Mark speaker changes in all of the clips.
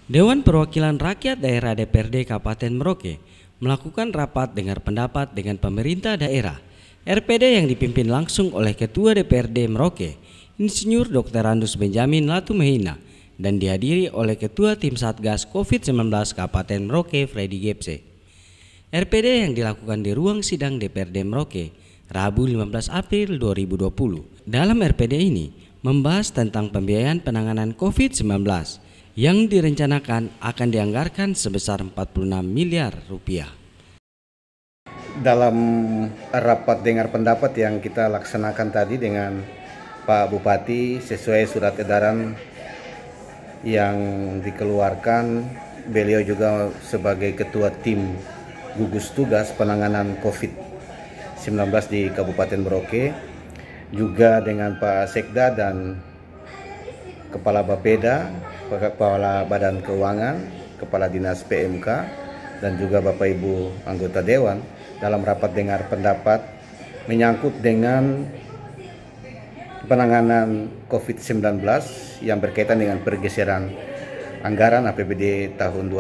Speaker 1: Dewan Perwakilan Rakyat Daerah DPRD Kabupaten Merauke melakukan rapat dengar pendapat dengan pemerintah daerah. RPD yang dipimpin langsung oleh Ketua DPRD Merauke, Insinyur Dr. Randus Benjamin Latumahina, dan dihadiri oleh Ketua Tim Satgas COVID-19 Kabupaten Merauke, Freddy Gepse. RPD yang dilakukan di ruang sidang DPRD Merauke, Rabu 15 April 2020. Dalam RPD ini membahas tentang pembiayaan penanganan COVID-19 yang direncanakan akan dianggarkan sebesar 46 miliar rupiah.
Speaker 2: Dalam rapat dengar pendapat yang kita laksanakan tadi dengan Pak Bupati sesuai surat edaran yang dikeluarkan, beliau juga sebagai ketua tim gugus tugas penanganan COVID-19 di Kabupaten Merauke, juga dengan Pak Sekda dan Kepala Bapeda, Kepala Badan Keuangan, Kepala Dinas PMK, dan juga Bapak Ibu anggota Dewan dalam rapat dengar pendapat menyangkut dengan penanganan COVID-19 yang berkaitan dengan pergeseran anggaran APBD tahun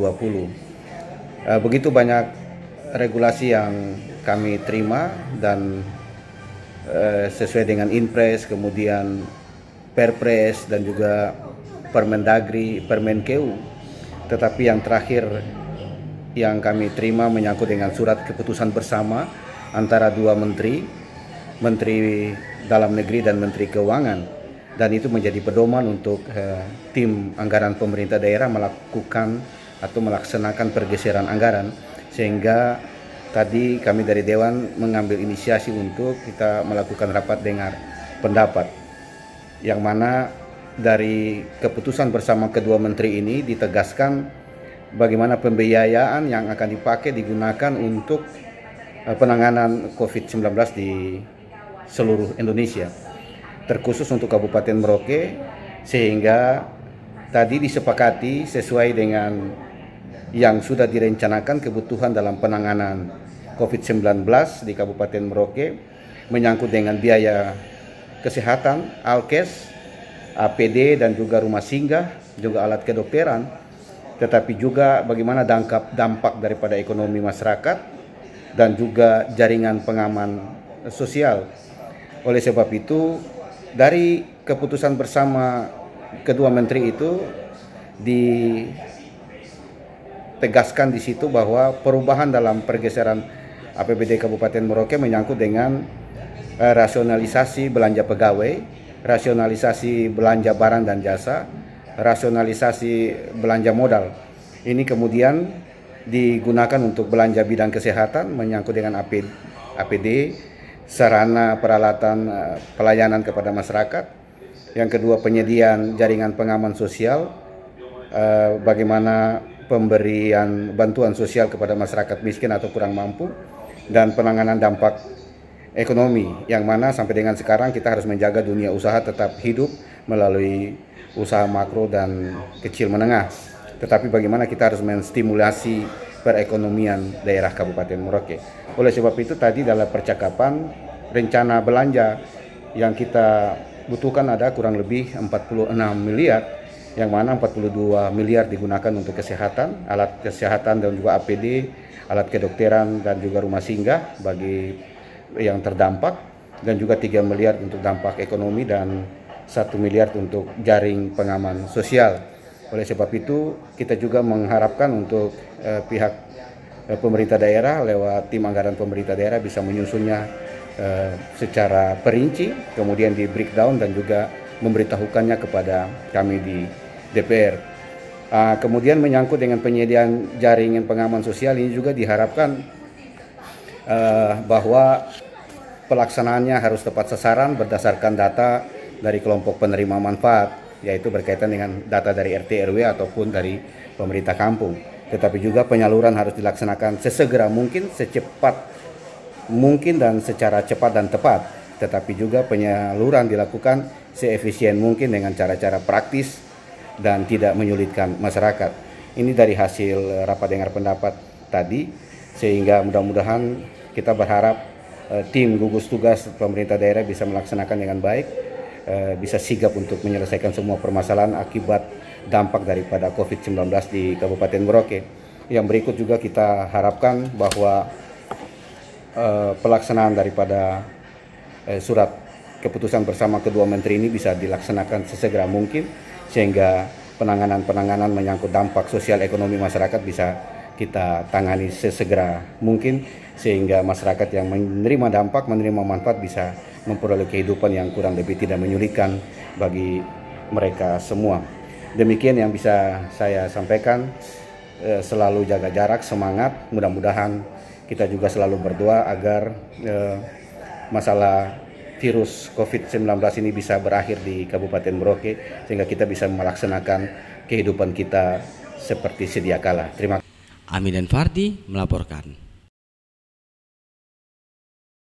Speaker 2: 2020. Begitu banyak regulasi yang kami terima dan sesuai dengan Inpres, kemudian Perpres dan juga Permendagri, Permenkeu. Tetapi yang terakhir yang kami terima menyangkut dengan surat keputusan bersama antara dua menteri, Menteri Dalam Negeri dan Menteri Keuangan, dan itu menjadi pedoman untuk tim anggaran pemerintah daerah melakukan atau melaksanakan pergeseran anggaran, sehingga tadi kami dari Dewan mengambil inisiasi untuk kita melakukan rapat dengar pendapat, yang mana dari keputusan bersama kedua menteri ini ditegaskan bagaimana pembiayaan yang akan dipakai digunakan untuk penanganan COVID-19 di seluruh Indonesia, terkhusus untuk Kabupaten Merauke, sehingga tadi disepakati sesuai dengan yang sudah direncanakan kebutuhan dalam penanganan COVID-19 di Kabupaten Merauke menyangkut dengan biaya kesehatan, Alkes, APD dan juga rumah singgah, juga alat kedokteran, tetapi juga bagaimana dampak daripada ekonomi masyarakat dan juga jaringan pengaman sosial. Oleh sebab itu, dari keputusan bersama kedua menteri itu ditegaskan di situ bahwa perubahan dalam pergeseran APBD Kabupaten Merauke menyangkut dengan rasionalisasi belanja pegawai, rasionalisasi belanja barang dan jasa, rasionalisasi belanja modal. Ini kemudian digunakan untuk belanja bidang kesehatan menyangkut dengan APD, sarana peralatan pelayanan kepada masyarakat. Yang kedua, penyediaan jaringan pengaman sosial, bagaimana pemberian bantuan sosial kepada masyarakat miskin atau kurang mampu, dan penanganan dampak ekonomi, yang mana sampai dengan sekarang kita harus menjaga dunia usaha tetap hidup melalui usaha makro dan kecil menengah. Tetapi bagaimana kita harus menstimulasi perekonomian daerah Kabupaten Merauke. Oleh sebab itu tadi dalam percakapan rencana belanja yang kita butuhkan ada kurang lebih 46 miliar, yang mana 42 miliar digunakan untuk kesehatan, alat kesehatan dan juga APD, alat kedokteran dan juga rumah singgah bagi yang terdampak, dan juga 3 miliar untuk dampak ekonomi dan 1 miliar untuk jaring pengaman sosial. Oleh sebab itu kita juga mengharapkan untuk pihak pemerintah daerah lewat tim anggaran pemerintah daerah bisa menyusunnya secara perinci, kemudian di breakdown dan juga memberitahukannya kepada kami di DPR. Kemudian menyangkut dengan penyediaan jaringan pengaman sosial, ini juga diharapkan bahwa pelaksanaannya harus tepat sasaran berdasarkan data dari kelompok penerima manfaat, yaitu berkaitan dengan data dari RT RW ataupun dari pemerintah kampung. Tetapi juga penyaluran harus dilaksanakan sesegera mungkin, secepat mungkin dan secara cepat dan tepat. Tetapi juga penyaluran dilakukan seefisien mungkin dengan cara-cara praktis dan tidak menyulitkan masyarakat. Ini dari hasil rapat dengar pendapat tadi, sehingga mudah-mudahan kita berharap tim gugus tugas pemerintah daerah bisa melaksanakan dengan baik, bisa sigap untuk menyelesaikan semua permasalahan akibat dampak daripada COVID-19 di Kabupaten Merauke. Yang berikut juga kita harapkan bahwa pelaksanaan daripada surat keputusan bersama kedua menteri ini bisa dilaksanakan sesegera mungkin, sehingga penanganan menyangkut dampak sosial ekonomi masyarakat bisa kita tangani sesegera mungkin, sehingga masyarakat yang menerima dampak, menerima manfaat bisa memperoleh kehidupan yang kurang lebih tidak menyulitkan bagi mereka semua. Demikian yang bisa saya sampaikan. Selalu jaga jarak, semangat, mudah-mudahan kita juga selalu berdoa agar masalah virus COVID-19 ini bisa berakhir di Kabupaten Merauke, sehingga kita bisa melaksanakan kehidupan kita seperti sedia kala. Terima kasih.
Speaker 1: Amin dan Fardi melaporkan.